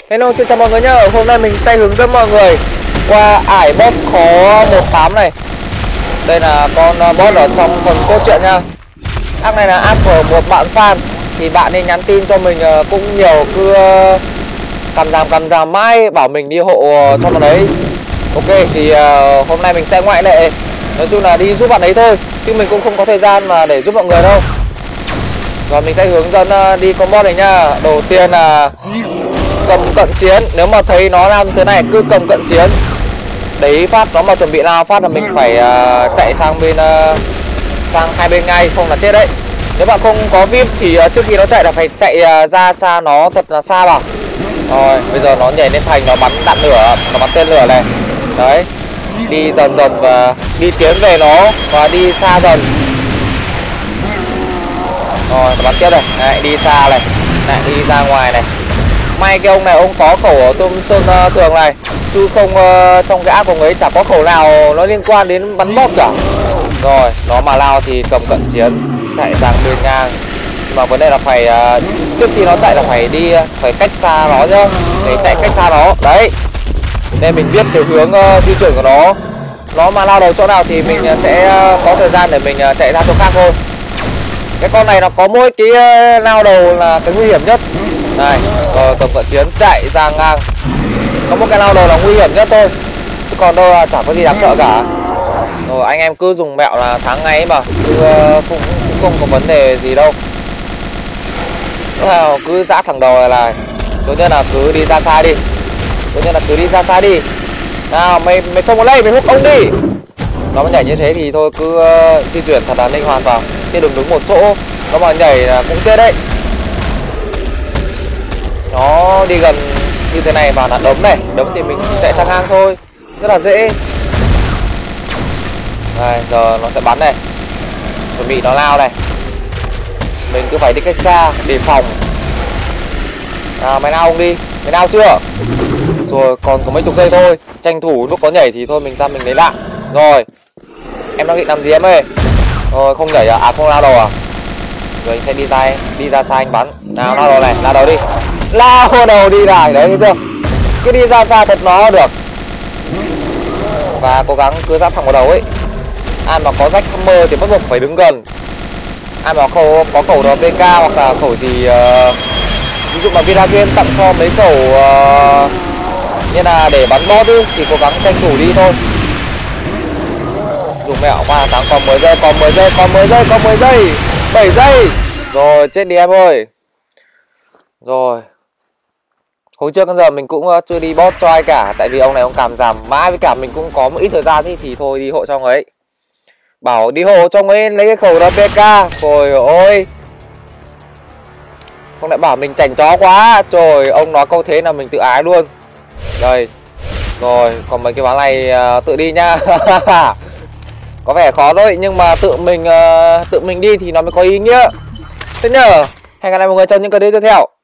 Hello, xin chào mọi người nhá. Hôm nay mình sẽ hướng dẫn mọi người qua ải boss khó 18 này. Đây là con boss ở trong phần cốt truyện nha. App này là app của một bạn fan. Thì bạn nên nhắn tin cho mình cũng nhiều, cứ cầm ràm mãi bảo mình đi hộ cho bạn ấy. Ok, thì hôm nay mình sẽ ngoại lệ. Nói chung là đi giúp bạn ấy thôi, chứ mình cũng không có thời gian mà để giúp mọi người đâu. Rồi mình sẽ hướng dẫn đi combo này nha. Đầu tiên là cầm cận chiến. Nếu mà thấy nó làm như thế này cứ cầm cận chiến. Đấy phát nó mà chuẩn bị lao phát là mình phải chạy sang bên sang hai bên ngay, không là chết đấy. Nếu bạn không có VIP thì trước khi nó chạy là phải chạy ra xa nó thật là xa vào. Rồi bây giờ nó nhảy lên thành, nó bắn đạn lửa, nó bắn tên lửa này. Đấy, đi dần dần và đi tiến về nó và đi xa dần. Rồi nó bắn tiếp này, này đi xa này, này đi ra ngoài này. May cái ông này ông có khẩu ở Tôm Sơn thường này, chứ không trong cái app của ông ấy chả có khẩu nào nó liên quan đến bắn bom cả. Rồi nó mà lao thì cầm cận chiến chạy sang bên ngang. Nhưng mà vấn đề là phải trước khi nó chạy là phải đi, phải cách xa nó nhá, để chạy cách xa nó. Đấy, nên mình biết cái hướng di chuyển của nó. Nó mà lao đầu chỗ nào thì mình sẽ có thời gian để mình chạy ra chỗ khác thôi. Cái con này nó có mỗi cái lao đầu là cái nguy hiểm nhất. Này, rồi cầm cận chiến chạy ra ngang. Có một cái lao đầu là nguy hiểm nhất thôi, chứ còn đâu là chẳng có gì đáng sợ cả. Rồi anh em cứ dùng mẹo là thắng ngay mà, chứ cũng không có vấn đề gì đâu. Cứ giã thẳng đầu này. Tốt nhất là cứ đi ra xa đi. Nào mày xông vào đây, mày hút ông đi. Nó mà nhảy như thế thì thôi cứ di chuyển thật là linh hoạt vào, chứ đừng đứng một chỗ. Nó mà nhảy là cũng chết đấy. Nó đi gần như thế này vào là đấm này. Đấm thì mình chạy sang ngang thôi, rất là dễ. Đây, giờ nó sẽ bắn này, chuẩn bị nó lao này. Mình cứ phải đi cách xa để phòng. Mày lao không đi, mày lao chưa? Rồi còn có mấy chục giây thôi, tranh thủ lúc có nhảy thì thôi mình ra mình lấy lại. Rồi em đang định làm gì em ơi? Rồi không nhảy à? Không lao đầu à? Rồi anh sẽ đi ra xa anh bắn. Nào lao đầu này, lao đầu đi. Lao đầu đi này, đấy thấy chưa? Cứ đi ra xa thật nó được. Và cố gắng cứ giáp thẳng vào đầu ấy. Ai mà có rách hammer thì bắt buộc phải đứng gần. Ai mà có khẩu RPK hoặc là khẩu gì ví dụ mà Vinagen tặng cho mấy khẩu như là để bắn boss đi thì cố gắng tranh thủ đi thôi. Dùng mẹo qua thắng. Còn 10 giây, còn 10 giây, còn 10 giây, còn 10 giây, 7 giây. Rồi chết đi em ơi. Rồi hồi trước đến giờ mình cũng chưa đi boss cho ai cả, tại vì ông này ông cảm giảm mãi, với cả mình cũng có một ít thời gian thì thôi đi hộ cho ông ấy. Bảo đi hộ cho ông ấy lấy cái khẩu RPK. Trời ơi, ông lại bảo mình chảnh chó quá. Trời, ông nói câu thế là mình tự ái luôn. Đây. Rồi, còn mấy cái bán này tự đi nha. Có vẻ khó thôi, nhưng mà tự mình đi thì nó mới có ý nghĩa. Thế nhờ, hẹn gặp lại mọi người trong những clip tiếp theo.